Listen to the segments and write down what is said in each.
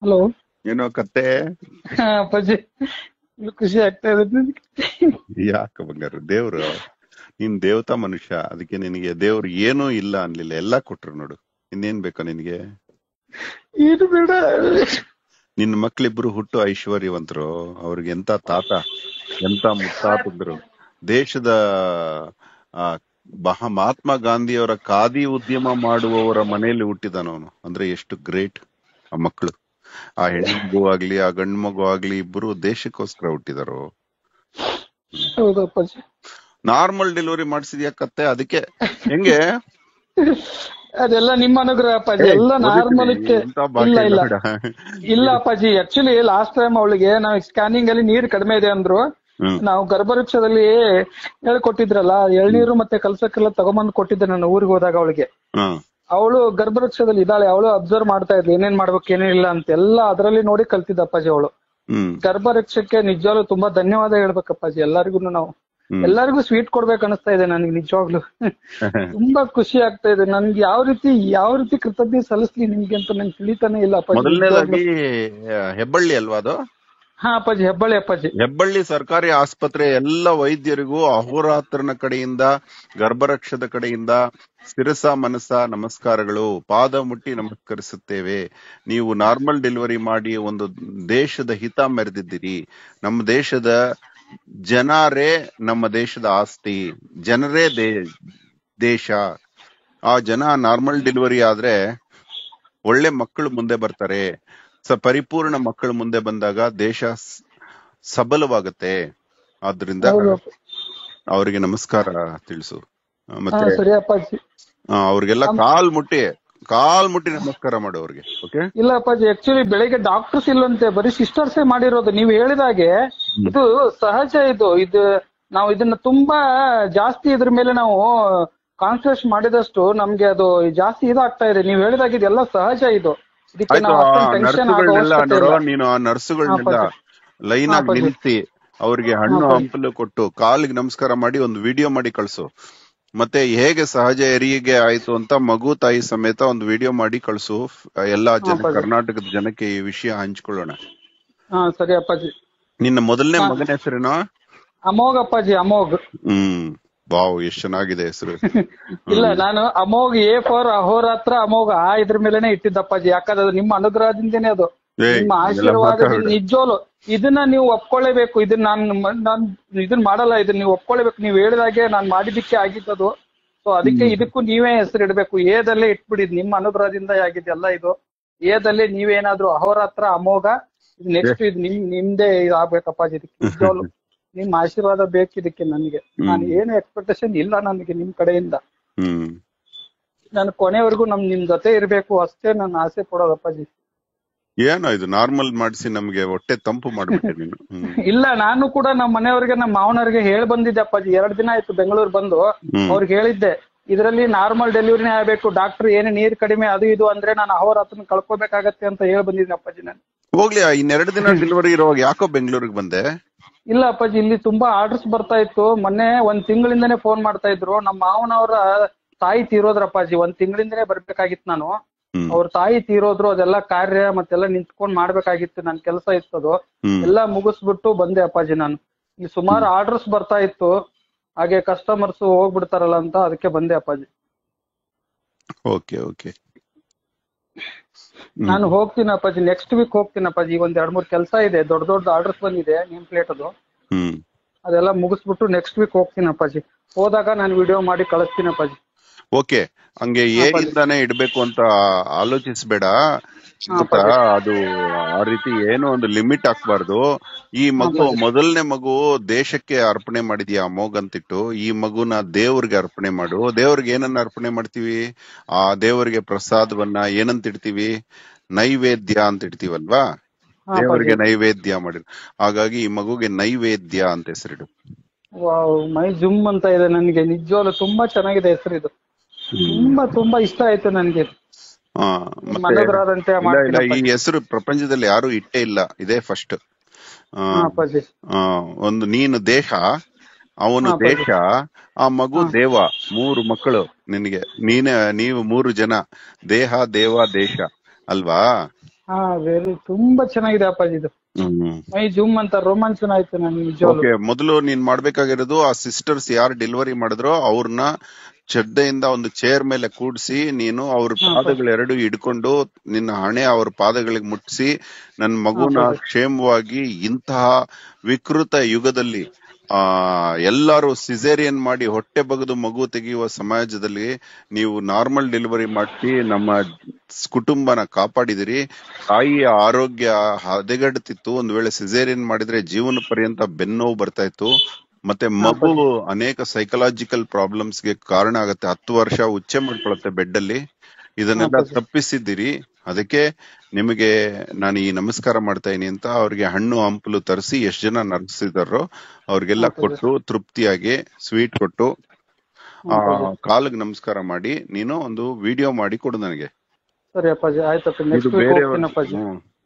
Hello. ಏನೋ ಕತ್ತೆ. ಅಪ್ಪಾಜಿ ಖುಷಿ ಆಗ್ತಾ ಇದೆ ನನಗೆ. ಯಾಕ ಬಂಗಾರ ದೇವ್ರು, ನೀನ್ ದೇವತಾ ಮನುಷ್ಯ, ಅದಕ್ಕೆ ನಿನಗೆ ದೇವ್ರು ಏನೂ ಇಲ್ಲ ಅನ್ಲಿಲ್ಲ, ಎಲ್ಲಾ ಕೊಟ್ರು ನೋಡು. ಇನ್ನೇನ್ ಬೇಕಾ ನಿನಗೆ? ಏನು ಬೇಡ. ನಿನ್ ಮಕ್ಳಿಬ್ರು ಹುಟ್ಟು ಐಶ್ವರ್ಯವಂತರು, ಅವ್ರಿಗೆ ಎಂತ ತಾತ ಎಂತ ಮುತ್ತಾತಿದ್ರು. ದೇಶದ ಆ ಮಹಾತ್ಮ ಗಾಂಧಿಯವರ ಖಾದಿ ಉದ್ಯಮ ಮಾಡುವವರ ಮನೆಯಲ್ಲಿ ಹುಟ್ಟಿದಾನವನು ಅಂದ್ರೆ ಎಷ್ಟು ಗ್ರೇಟ್ ಆ ಮಕ್ಕಳು. ಆ ಹೆಣ್ಮಗು ಆಗ್ಲಿ ಆ ಗಂಡು ಮಗು ಆಗ್ಲಿ ಇಬ್ರು ದೇಶಕ್ಕೋಸ್ಕರ ಹುಟ್ಟಿದಾರು. ಹೌದು ಅಪ್ಪಾಜಿ. ನಾರ್ಮಲ್ ಡೆಲಿವರಿ ಮಾಡಿಸಿದ್ಯಾ ಕತ್ತೆ? ಅದಕ್ಕೆ ಹೆಂಗೆ? ಅದೆಲ್ಲ ನಿಮ್ಮ ಅನುಗ್ರಹ ಅಪ್ಪಾಜಿ, ಎಲ್ಲ ನಾರ್ಮಲ್. ಇಲ್ಲ ಇಲ್ಲ ಇಲ್ಲ ಅಪ್ಪಾಜಿ, ಆಕ್ಚುಲಿ ಲಾಸ್ಟ್ ಟೈಮ್ ಅವಳಿಗೆ ನಾವು ಸ್ಕ್ಯಾನಿಂಗ್ ಅಲ್ಲಿ ನೀರು ಕಡಿಮೆ ಇದೆ ಅಂದ್ರು. ನಾವು ಗರ್ಭವೃಕ್ಷದಲ್ಲಿ ಹೇಳ್ಕೊಟ್ಟಿದ್ರಲ್ಲ, ಎಳ್ನೀರು ಮತ್ತೆ ಕಲ್ಸಕ್ಕೆಲ್ಲ ತಗೊಂಬಂದು ಕೊಟ್ಟಿದ್ದೆ ನಾನು ಊರಿಗೆ ಹೋದಾಗ ಅವಳಿಗೆ. ಅವಳು ಗರ್ಭವೃಕ್ಷದಲ್ಲಿ ಇದ್ದಾಳೆ, ಅವಳು ಅಬ್ಸರ್ವ್ ಮಾಡ್ತಾ ಇದ್ಲು ಏನೇನ್ ಮಾಡ್ಬೇಕು ಏನೇನಿಲ್ಲ ಅಂತ ಎಲ್ಲ ಅದರಲ್ಲಿ ನೋಡಿ ಕಲ್ತಿದ್ದ ಅಪ್ಪಾಜಿ ಅವಳು. ಗರ್ಭವೃಕ್ಷಕ್ಕೆ ನಿಜವಾಗ್ಲೂ ತುಂಬಾ ಧನ್ಯವಾದ ಹೇಳ್ಬೇಕಪ್ಪಾಜಿ ಎಲ್ಲರಿಗೂ. ನಾವು ಎಲ್ಲರಿಗೂ ಸ್ವೀಟ್ ಕೊಡ್ಬೇಕು ಅನಿಸ್ತಾ ಇದೆ ನನಗೆ ನಿಜವಾಗ್ಲು. ತುಂಬಾ ಖುಷಿ ಆಗ್ತಾ ಇದೆ ನನ್ಗೆ. ಯಾವ ರೀತಿ ಕೃತಜ್ಞತೆ ಸಲ್ಲಿಸ್ಲಿ ನಿಮ್ಗೆ ಅಂತ ನಂಗೆ ತಿಳಿತಾನೆ ಇಲ್ಲ ಅಪ್ಪಾಜಿ. ಮೊದಲನೇದಾಗಿ ಹೆಬ್ಬಳ್ಳಿ ಅಲ್ವಾ ಅದು? ಹಾ ಅಪ್ಪಾಜಿ, ಹೆಬ್ಬಳ್ಳಿ ಅಪ್ಪಾಜಿ. ಹೆಬ್ಬಳ್ಳಿ ಸರ್ಕಾರಿ ಆಸ್ಪತ್ರೆ ಎಲ್ಲ ವೈದ್ಯರಿಗೂ ಅಹೋರಾತ್ರನ ಕಡೆಯಿಂದ, ಗರ್ಭರಕ್ಷದ ಕಡೆಯಿಂದ ಶಿರಸ ಮನಸ ನಮಸ್ಕಾರಗಳು. ಪಾದ ಮುಟ್ಟಿ ನಮಸ್ಕರಿಸುತ್ತೇವೆ. ನೀವು ನಾರ್ಮಲ್ ಡೆಲಿವರಿ ಮಾಡಿ ಒಂದು ದೇಶದ ಹಿತ ಮೆರೆದಿದ್ದೀರಿ. ನಮ್ಮ ದೇಶದ ಜನರೇ ನಮ್ಮ ದೇಶದ ಆಸ್ತಿ, ಜನರೇ ದೇಶ. ಆ ಜನ ನಾರ್ಮಲ್ ಡೆಲಿವರಿ ಆದ್ರೆ ಒಳ್ಳೆ ಮಕ್ಕಳು ಮುಂದೆ ಬರ್ತಾರೆ. ಪರಿಪೂರ್ಣ ಮಕ್ಕಳು ಮುಂದೆ ಬಂದಾಗ ದೇಶ ಸಬಲವಾಗತ್ತೆ. ಆದ್ರಿಂದ ಅವರಿಗೆ ನಮಸ್ಕಾರ ತಿಳಿಸು. ಮತ್ತೆ ಅವ್ರಿಗೆಲ್ಲ ಕಾಲ್ ಮುಟ್ಟಿ ನಮಸ್ಕಾರ ಮಾಡು ಅವ್ರಿಗೆ. ಓಕೆ? ಇಲ್ಲ ಅಪ್ಪಾಜಿ, ಆಕ್ಚುಲಿ ಬೆಳಿಗ್ಗೆ ಡಾಕ್ಟರ್ಸ್ ಇಲ್ಲಂತೆ, ಬರೀ ಸಿಸ್ಟರ್ಸೇ ಮಾಡಿರೋದು. ನೀವು ಹೇಳಿದಾಗೆ ಇದು ಸಹಜ. ಇದು ನಾವು ಇದನ್ನ ತುಂಬಾ ಜಾಸ್ತಿ ಇದ್ರ ಮೇಲೆ ನಾವು ಕಾನ್ಸಂಟ್ರೇಟ್ ಮಾಡಿದಷ್ಟು ನಮ್ಗೆ ಅದು ಜಾಸ್ತಿ ಇದಾಗ್ತಾ ಇದೆ. ನೀವು ಹೇಳಿದಾಗ ಇದೆಲ್ಲ ಸಹಜ. ಇದು ನೀನು ಆ ನರ್ಸುಗಳನ್ನೆಲ್ಲ ಲೈನ್ ಆಗಿ ನಿಲ್ಲಿಸಿ ಅವ್ರಿಗೆ ಹಣ್ಣು ಹಂಪಲು ಕೊಟ್ಟು ಕಾಲಿಗೆ ನಮಸ್ಕಾರ ಮಾಡಿ ಒಂದು ವಿಡಿಯೋ ಮಾಡಿ ಕಳ್ಸು. ಮತ್ತೆ ಹೇಗೆ ಸಹಜ ಹೆರಿಗೆ ಆಯ್ತು ಅಂತ ಮಗು ತಾಯಿ ಸಮೇತ ಒಂದು ವಿಡಿಯೋ ಮಾಡಿ ಕಳ್ಸು. ಎಲ್ಲಾ ಕರ್ನಾಟಕದ ಜನಕ್ಕೆ ಈ ವಿಷಯ ಹಂಚ್ಕೊಳ್ಳೋಣ. ಸರಿ ಅಪ್ಪಾಜಿ. ನಿನ್ನ ಮೊದಲನೇ ಮಗನ ಹೆಸರೇನೋ? ಅಮೋಘ್ ಅಪ್ಪಾಜಿ, ಅಮೋಘ್. ವಾವ್, ಎಷ್ಟು ಚೆನ್ನಾಗಿದೆ ಹೆಸರು. ಇಲ್ಲ, ನಾನು ಅಮೋಘ್ ಎ ಫಾರ್ ಅಹೋರಾತ್ರ ಅಮೋಘ ಇದ್ರ ಮೇಲೆನೆ ಇಟ್ಟಿದ್ದಪ್ಪಾಜಿ. ಯಾಕಂದ್ರೆ ಅದು ನಿಮ್ಮ ಅನುಗ್ರಹದಿಂದನೇ, ಅದು ನಿಮ್ಮ ಆಶೀರ್ವಾದ. ನಿಜೋಲು ಇದನ್ನ ನೀವು ಒಪ್ಕೊಳ್ಳೇಬೇಕು. ಇದನ್ನ ನಾನು ಇದನ್ನ ಮಾಡಲ್ಲ, ಇದನ್ನ ನೀವು ಒಪ್ಕೊಳ್ಳೇಬೇಕು. ನೀವು ಹೇಳಿದಾಗೆ ನಾನು ಮಾಡಿದ್ದಕ್ಕೆ ಆಗಿದ್ದದು. ಸೊ ಅದಕ್ಕೆ ಇದಕ್ಕೂ ನೀವೇ ಹೆಸರು ಇಡ್ಬೇಕು. ಏದಲ್ಲೇ ಇಟ್ಬಿಡಿ, ನಿಮ್ಮ ಅನುಗ್ರಹದಿಂದ ಆಗಿದ್ದೆಲ್ಲ ಇದು. ಏದಲ್ಲಿ ನೀವೇನಾದ್ರೂ ಅಹೋರಾತ್ರ ಅಮೋಘ, ನೆಕ್ಸ್ಟ್ ಇದು ನಿಮ್ದೇ ಆಗ್ಬೇಕಪ್ಪಾಜಿ. ಇದಕ್ಕೆ ನಿಜೋಲು ನಿಮ್ ಆಶೀರ್ವಾದ ಬೇಕಿದಕ್ಕೆ. ನನಗೆ ನಾನು ಏನು ಎಕ್ಸ್ಪೆಕ್ಟೇಷನ್ ಇಲ್ಲ ನನಗೆ ನಿಮ್ ಕಡೆಯಿಂದ. ನಾನು ಕೊನೆವರೆಗೂ ನಿಮ್ ಜೊತೆ ಇರ್ಬೇಕು ಅಷ್ಟೇ ನನ್ನ ಆಸೆ ಪಡೋದಪ್ಪಾಜಿ. ಏನೋ ಇದು ನಾರ್ಮಲ್ ಮಾಡಿಸಿ ನಮ್ಗೆ ಹೊಟ್ಟೆ ತಂಪು ಮಾಡ್ಬಿಟ್ಟೆ ನೀನು. ಇಲ್ಲ, ನಾನು ಕೂಡ ನಮ್ಮ ಮನೆಯವ್ರಿಗೆ, ನಮ್ಮ ಮಾವನವ್ರಿಗೆ ಹೇಳಿ ಬಂದಿದ್ದೆ ಅಪ್ಪಾಜಿ. 2 ದಿನ ಆಯ್ತು ಬೆಂಗಳೂರು ಬಂದು. ಅವ್ರಿಗೆ ಹೇಳಿದ್ದೆ ಇದರಲ್ಲಿ ನಾರ್ಮಲ್ ಡೆಲಿವರಿನೇ ಆಗ್ಬೇಕು, ಡಾಕ್ಟರ್ ಏನೇ ನೀರ್ ಕಡಿಮೆ ಅದು ಇದು ಅಂದ್ರೆ ನಾನು ಅಹೋರಾತ್ರನ ಕಳ್ಕೊಬೇಕಾಗತ್ತೆ ಅಂತ ಹೇಳಿ ಬಂದಿದ್ದೀನಿ ಅಪ್ಪಾಜಿ. ನಾನು ಹೋಗ್ಲಿ, 2 ದಿನ ಡೆಲಿವರಿ ಇರುವಾಗ ಯಾಕೋ ಬೆಂಗಳೂರಿಗೆ ಬಂದೆ? ಇಲ್ಲ ಅಪ್ಪಾಜಿ, ಇಲ್ಲಿ ತುಂಬಾ ಆರ್ಡರ್ಸ್ ಬರ್ತಾ ಇತ್ತು. ಮೊನ್ನೆ 1 ತಿಂಗಳಿಂದನೇ ಫೋನ್ ಮಾಡ್ತಾ ಇದ್ರು. ನಮ್ಮ ಮಾವನವರ ತಾಯಿ ತೀರೋದ್ರಪ್ಪಾಜಿ. 1 ತಿಂಗಳಿಂದನೇ ಬರ್ಬೇಕಾಗಿತ್ತು ನಾನು. ಅವ್ರ ತಾಯಿ ತೀರೋದ್ರು, ಅದೆಲ್ಲ ಕಾರ್ಯ ಮತ್ತೆಲ್ಲ ನಿಂತ್ಕೊಂಡ್ ಮಾಡ್ಬೇಕಾಗಿತ್ತು. ನನ್ ಕೆಲಸ ಇತ್ತು, ಅದು ಎಲ್ಲ ಮುಗಿಸ್ಬಿಟ್ಟು ಬಂದೆ ಅಪ್ಪಾಜಿ. ನಾನು ಇಲ್ಲಿ ಸುಮಾರು ಆರ್ಡರ್ಸ್ ಬರ್ತಾ ಇತ್ತು, ಹಾಗೆ ಕಸ್ಟಮರ್ಸ್ ಹೋಗ್ಬಿಡ್ತಾರಲ್ಲ ಅಂತ ಅದಕ್ಕೆ ಬಂದೆ ಅಪ್ಪಾಜಿ. ಓಕೆ ಓಕೆ, ನಾನು ಹೋಗ್ತೀನಿ ಅಪ್ಪಾಜಿ, ನೆಕ್ಸ್ಟ್ ವೀಕ್ ಹೋಗ್ತೀನಿ ಅಪ್ಪಾಜಿ. 1-2-3 ಕೆಲಸ ಇದೆ, ದೊಡ್ಡ ಆರ್ಡರ್ಸ್ ಬಂದಿದೆ, ನೇಮ್ ಪ್ಲೇಟ್ ಅದು. ಅದೆಲ್ಲ ಮುಗಿಸ್ಬಿಟ್ಟು ನೆಕ್ಸ್ಟ್ ವೀಕ್ ಹೋಗ್ತೀನಿ ಅಪ್ಪಾಜಿ. ಹೋದಾಗ ನಾನು ವಿಡಿಯೋ ಮಾಡಿ ಕಳಿಸ್ತೀನಿ ಅಪ್ಪಾಜಿ. ಓಕೆ, ಹಂಗೆ ಏನಿಂದಾನೆ ಇಡ್ಬೇಕು ಅಂತ ಆಲೋಚಿಸ್ಬೇಡ. ಅದು ಆ ರೀತಿ ಏನೋ ಒಂದು ಲಿಮಿಟ್ ಹಾಕ್ಬಾರ್ದು. ಈ ಮಗು ಮೊದಲನೇ ಮಗು ದೇಶಕ್ಕೆ ಅರ್ಪಣೆ ಮಾಡಿದ್ಯಾ ಅಮೋಘ್ ಅಂತಿಟ್ಟು. ಈ ಮಗುನ ದೇವ್ರಿಗೆ ಅರ್ಪಣೆ ಮಾಡು. ದೇವ್ರಿಗೆ ಏನನ್ನ ಅರ್ಪಣೆ ಮಾಡ್ತೀವಿ? ಆ ದೇವರಿಗೆ ಪ್ರಸಾದವನ್ನ ಏನಂತ ಇಡ್ತೀವಿ? ನೈವೇದ್ಯ ಅಂತ ಇಡ್ತೀವಲ್ವಾ? ದೇವರಿಗೆ ನೈವೇದ್ಯ ಮಾಡಿದ್ರು. ಹಾಗಾಗಿ ಈ ಮಗುಗೆ ನೈವೇದ್ಯ ಅಂತ ಹೆಸರಿಡು. ಮೈ ಜುಮ್ ಅಂತ ಇದೆ ನನಗೆ. ನಿಜವಾಗ್ಲು ತುಂಬಾ ಚೆನ್ನಾಗಿದೆ ಹೆಸರು. ಇದು ತುಂಬಾ ಇಷ್ಟ ಆಯ್ತು ನನಗೆ. ಈ ಹೆಸರು ಪ್ರಪಂಚದಲ್ಲಿ ಯಾರು ಇಟ್ಟೇ ಇಲ್ಲ, ಇದೇ ಫಸ್ಟ್. ಒಂದು ನೀನು ದೇಶ, ಅವನು ದೇಶ, ಆ ಮಗು ದೇವ. 3 ಮಕ್ಕಳು ನಿನಗೆ. ನೀವು 3 ಜನ, ದೇಹ ದೇವ ದೇಶ ಅಲ್ವಾ? ಹಾ ತುಂಬಾ ಚೆನ್ನಾಗಿದೆ ಅಪ್ಪಾಜಿ ಇದು. ಮೈ ಜುಮ್ ಅಂತ ರೋಮಾಂಚನ ಆಯ್ತು ನನ್ಗೆ ನಿಜವಾಗ್ಲು. ಓಕೆ, ಮೊದಲು ನೀನ್ ಮಾಡ್ಬೇಕಾಗಿರೋದು ಆ ಸಿಸ್ಟರ್ಸ್ ಯಾರು ಡೆಲಿವರಿ ಮಾಡಿದ್ರೋ ಅವ್ರನ್ನ ಶ್ರದ್ಧೆಯಿಂದ ಒಂದು ಚೇರ್ ಮೇಲೆ ಕೂಡ್ಸಿ ನೀನು ಅವ್ರ ಪಾದಗಳೆರಡು ಹಿಡ್ಕೊಂಡು ನಿನ್ನ ಹಣೆ ಅವ್ರ ಪಾದಗಳಿಗೆ ಮುಟ್ಟಿಸಿ, ನನ್ ಮಗುನ ಕ್ಷೇಮವಾಗಿ ಇಂತಹ ವಿಕೃತ ಯುಗದಲ್ಲಿ ಎಲ್ಲಾರು ಸಿಸೇರಿಯನ್ ಮಾಡಿ ಹೊಟ್ಟೆ ಬಗೆದು ಮಗು ತೆಗೆಯುವ ಸಮಾಜದಲ್ಲಿ ನೀವು ನಾರ್ಮಲ್ ಡೆಲಿವರಿ ಮಾಡಿಸಿ ನಮ್ಮ ಕುಟುಂಬನ ಕಾಪಾಡಿದಿರಿ. ತಾಯಿಯ ಆರೋಗ್ಯ ಹದಗೆಡ್ತಿತ್ತು. ಒಂದ್ ವೇಳೆ ಸಿಸೇರಿಯನ್ ಮಾಡಿದ್ರೆ ಜೀವನ ಪರ್ಯಂತ ಬೆನ್ನೋವು ಬರ್ತಾ ಇತ್ತು. ಮತ್ತೆ ಮಗು ಅನೇಕ ಸೈಕಲಾಜಿಕಲ್ ಪ್ರಾಬ್ಲಮ್ಸ್ ಗೆ ಕಾರಣ ಆಗತ್ತೆ. 10 ವರ್ಷ ಉಚ್ಚೆ ಮಾಡ್ಕೊಳತ್ತೆ ಬೆಡ್ ಅಲ್ಲಿ. ಇದನ್ನೆಲ್ಲ ತಪ್ಪಿಸಿದ್ದೀರಿ. ಅದಕ್ಕೆ ನಿಮಗೆ ನಾನು ಈ ನಮಸ್ಕಾರ ಮಾಡ್ತಾ ಇದೀನಿ ಅಂತ ಅವ್ರಿಗೆ ಹಣ್ಣು ಹಂಪಲು ತರಿಸಿ ಎಷ್ಟ್ ಜನ ನರ್ಸಿದಾರೋ ಅವ್ರಿಗೆಲ್ಲ ಕೊಟ್ಟು ತೃಪ್ತಿಯಾಗಿ ಸ್ವೀಟ್ ಕೊಟ್ಟು ಕಾಲಿಗೆ ನಮಸ್ಕಾರ ಮಾಡಿ ನೀನು ಒಂದು ವಿಡಿಯೋ ಮಾಡಿ ಕೊಡು ನನಗೆ. ಸರಿ ಅಪ್ಪಾಜಿ, ಆಯ್ತಪ್ಪ. ನೆಕ್ಸ್ಟ್ ವೀಕ್ ಹೋಗ್ತೀನಿ ಅಪ್ಪಾಜಿ.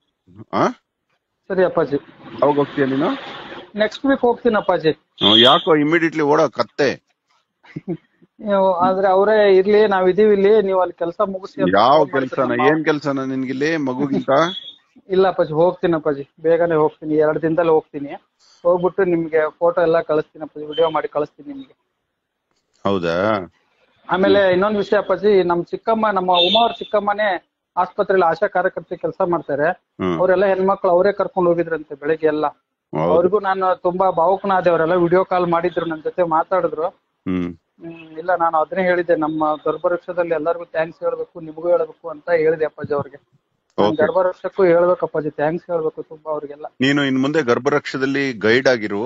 ಸರಿ ಅಪ್ಪಾಜಿ. ಅವಾಗ ಹೋಗ್ತೀಯ ನೀನು? ನೆಕ್ಸ್ಟ್ ವೀಕ್ ಹೋಗ್ತೀನಿ ಅಪ್ಪಾಜಿ. ಯಾಕೋ ಇಮಿಡಿಯೇಟ್ಲಿ ಓಡೋ ಕತ್ತೆ? ಆದ್ರೆ ಅವರೇ ಇರ್ಲಿ, ನಾವಿದೀವಿ ಇಲ್ಲಿ, ನೀವು ಅಲ್ಲಿ ಕೆಲಸ ಮುಗಿಸಿ. ಯಾವ ಕೆಲ್ಸನ? ಏನ್ ಕೆಲ್ಸನ ನಿನ್ಗಿಲ್ಲಿ ಮಗುಗಿಂತ? ಇಲ್ಲ ಅಪ್ಪಾಜಿ, ಹೋಗ್ತೀನಿ ಅಪ್ಪಾಜಿ, ಬೇಗನೆ ಹೋಗ್ತೀನಿ. 2 ದಿನದಲ್ಲಿ ಹೋಗ್ತೀನಿ. ಹೋಗ್ಬಿಟ್ಟು ನಿಮ್ಗೆ ಫೋಟೋ ಎಲ್ಲಾ ಕಳಿಸ್ತೀನಿ ಅಪ್ಪಾಜಿ, ವಿಡಿಯೋ ಮಾಡಿ ಕಳಿಸ್ತೀನಿ ನಿಮ್ಗೆ. ಹೌದಾ? ಆಮೇಲೆ ಇನ್ನೊಂದ್ ವಿಷಯ ಅಪ್ಪಾಜಿ, ನಮ್ ಚಿಕ್ಕಮ್ಮ, ನಮ್ಮ ಉಮಾ ಅವ್ರ ಚಿಕ್ಕಮ್ಮನೇ ಆಸ್ಪತ್ರೆಯಲ್ಲಿ ಆಶಾ ಕಾರ್ಯಕರ್ತೆ ಕೆಲಸ ಮಾಡ್ತಾರೆ. ಅವರೆಲ್ಲ ಹೆಣ್ಮಕ್ಳು ಅವರೇ ಕರ್ಕೊಂಡು ಹೋಗಿದ್ರಂತೆ ಬೆಳಿಗ್ಗೆ ಎಲ್ಲ. ಅವ್ರಿಗೂ ನಾನು ತುಂಬಾ ಭಾವುಕನಾದೆ. ಅವರೆಲ್ಲ ವಿಡಿಯೋ ಕಾಲ್ ಮಾಡಿದ್ರು, ನನ್ ಜೊತೆ ಮಾತಾಡಿದ್ರು. ಇಲ್ಲ, ನಾನು ಅದನ್ನೇ ಹೇಳಿದ್ದೆ, ನಮ್ಮ ಗರ್ಭವೃಕ್ಷದಲ್ಲಿ ಎಲ್ಲರಿಗೂ ಥ್ಯಾಂಕ್ಸ್ ಹೇಳ್ಬೇಕು, ನಿಮಗೂ ಹೇಳ್ಬೇಕು ಅಂತ ಹೇಳಿದೆ ಅಪ್ಪಾಜಿ ಅವ್ರಿಗೆ. ಗರ್ಭವೃಕ್ಷಕ್ಕೂ ಹೇಳ್ಬೇಕು ಅಪ್ಪಾಜಿ, ಥ್ಯಾಂಕ್ಸ್ ಹೇಳ್ಬೇಕು ತುಂಬಾ ಅವ್ರಿಗೆಲ್ಲ. ನೀನು ಇನ್ ಮುಂದೆ ಗರ್ಭವೃಕ್ಷದಲ್ಲಿ ಗೈಡ್ ಆಗಿರು.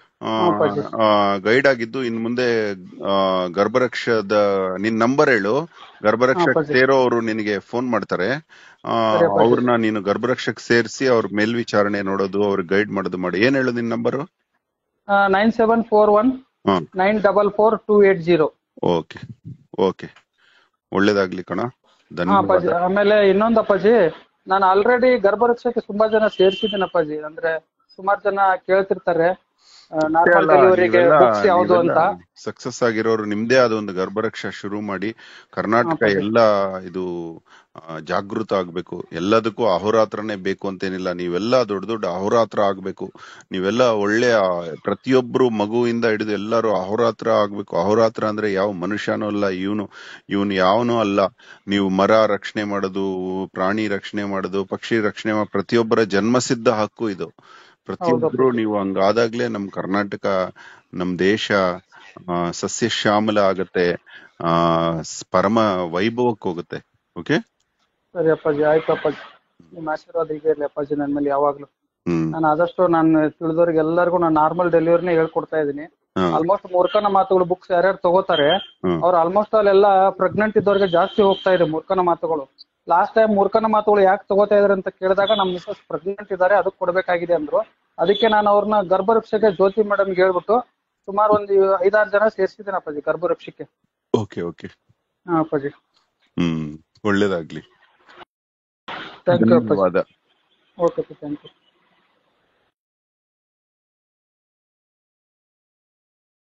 ಗೈಡ್ ಆಗಿದ್ದು ಇನ್ ಮುಂದೆ ಗರ್ಭರಕ್ಷದ ನಿನ್ ನಂಬರ್ ಹೇಳು. ಗರ್ಭರಕ್ಷಕ್ ಸೇರೋ ಅವರು ನಿನಗೆ ಫೋನ್ ಮಾಡ್ತಾರೆ. ಅವ್ರನ್ನ ನೀನು ಗರ್ಭರಕ್ಷಕ್ ಸೇರಿಸಿ ಅವ್ರ ಮೇಲ್ವಿಚಾರಣೆ ನೋಡೋದು, ಅವ್ರಿಗೆ ಗೈಡ್ ಮಾಡೋದು ಮಾಡಿ. ಏನ್ ಹೇಳು ನಿನ್ ನಂಬರು? 9741944280. ಓಕೆ ಓಕೆ, ಒಳ್ಳೇದಾಗ್ಲಿ ಕಣ. ಅಪ್ಪಾಜಿ, ಆಮೇಲೆ ಇನ್ನೊಂದು ಅಪ್ಪಾಜಿ, ನಾನು ಆಲ್ರೆಡಿ ಗರ್ಭರಕ್ಷಕ್ಕೆ ತುಂಬಾ ಜನ ಸೇರ್ಸಿದ್ದೀನಿ ಅಪ್ಪಾಜಿ. ಅಂದ್ರೆ ಸುಮಾರು ಜನ ಕೇಳ್ತಿರ್ತಾರೆ ನಾರ್ಮಲ್ ಡೆಲಿವರಿಗೆ ಬುಕ್ಸ್ ಯಾವ್ದು ಅಂತ. ಸಕ್ಸಸ್ ಆಗಿರೋರು ನಿಮ್ದೇ ಆದ ಒಂದು ಗರ್ಭರಕ್ಷ ಶುರು ಮಾಡಿ ಕರ್ನಾಟಕ ಎಲ್ಲ ಇದು ಜಾಗೃತ ಆಗ್ಬೇಕು. ಎಲ್ಲದಕ್ಕೂ ಅಹೋರಾತ್ರನೇ ಬೇಕು ಅಂತೇನಿಲ್ಲ. ನೀವೆಲ್ಲ ದೊಡ್ಡ ದೊಡ್ಡ ಅಹೋರಾತ್ರ ಆಗ್ಬೇಕು. ನೀವೆಲ್ಲ ಒಳ್ಳೆಯ ಪ್ರತಿಯೊಬ್ರು ಮಗುವಿಂದ ಹಿಡಿದು ಎಲ್ಲರೂ ಅಹೋರಾತ್ರ ಆಗ್ಬೇಕು. ಅಹೋರಾತ್ರ ಅಂದ್ರೆ ಯಾವ ಮನುಷ್ಯನೂ ಅಲ್ಲ, ಇವನು ಯಾವನೂ ಅಲ್ಲ. ನೀವು ಮರ ರಕ್ಷಣೆ ಮಾಡೋದು, ಪ್ರಾಣಿ ರಕ್ಷಣೆ ಮಾಡೋದು, ಪಕ್ಷಿ ರಕ್ಷಣೆ ಪ್ರತಿಯೊಬ್ಬರ ಜನ್ಮಸಿದ್ಧ ಹಕ್ಕು ಇದು. ಪ್ರತಿಯೊಬ್ರು ನೀವು ಹಂಗಾದಾಗ್ಲೇ ನಮ್ ಕರ್ನಾಟಕ, ನಮ್ ದೇಶ ಸಸ್ಯ ಶ್ಯಾಮಲ ಆಗತ್ತೆ, ಪರಮ ವೈಭವಕ್ಕೆ ಹೋಗುತ್ತೆ. ಓಕೆ, ಸರಿ ಅಪ್ಪಾಜಿ, ಆಯ್ತು ಅಪ್ಪಾಜಿ. ನಿಮ್ ಆಶೀರ್ವಾದ ಹೀಗೆ ಇರ್ಲಿ ಅಪ್ಪಾಜಿ ನನ್ ಮೇಲೆ ಯಾವಾಗ್ಲೂ. ನಾನು ಆದಷ್ಟು ನಾನು ತಿಳಿದವ್ರಿಗೆ ಎಲ್ಲರಿಗೂ ನಾನು ನಾರ್ಮಲ್ ಡೆಲಿವರಿನೇ ಹೇಳ್ಕೊಡ್ತಾ ಇದೀನಿ. ಆಲ್ಮೋಸ್ಟ್ ಮೂರ್ಖನ ಮಾತುಗಳು ಬುಕ್ಸ್ ಯಾರ್ಯಾರು ತಗೋತಾರೆ ಅವ್ರು ಆಲ್ಮೋಸ್ಟ್ ಅಲ್ಲೆಲ್ಲ ಪ್ರೆಗ್ನೆಂಟ್ ಇದ್ದವ್ರಿಗೆ ಜಾಸ್ತಿ ಹೋಗ್ತಾ ಇದೆ ಮೂರ್ಖನ ಮಾತುಗಳು. ಲಾಸ್ಟ್ ಟೈಮ್ ಮೂರ್ಖನ ಮಾತುಗಳು ಯಾಕೆ ತಗೋತಾ ಇದಾರೆ ಅಂತ ಕೇಳಿದಾಗ ನಮ್ ಮಿಸಸ್ ಪ್ರೆಗ್ನೆಂಟ್ ಇದಾರೆ, ಅದಕ್ಕೆ ಕೊಡ್ಬೇಕಾಗಿದೆ ಅಂದ್ರು. ಅದಕ್ಕೆ ನಾನು ಅವ್ರನ್ನ ಗರ್ಭರಕ್ಷಕ್ಕೆ ಜ್ಯೋತಿ ಮೇಡಮ್ಗೆ ಹೇಳ್ಬಿಟ್ಟು ಸುಮಾರು ಒಂದು 5-6 ಜನ ಸೇರ್ಸಿದ್ದೀನಿ ಅಪ್ಪಾಜಿ ಗರ್ಭರಕ್ಷಕ್ಕೆ. Okay okay. ಹಾ ಅಪ್ಪಾಜಿ, ಒಳ್ಳೇದಾಗ್ಲಿ. ಥ್ಯಾಂಕ್ ಯು ಅಪ್ಪಾಜಿ. Okay, thank you.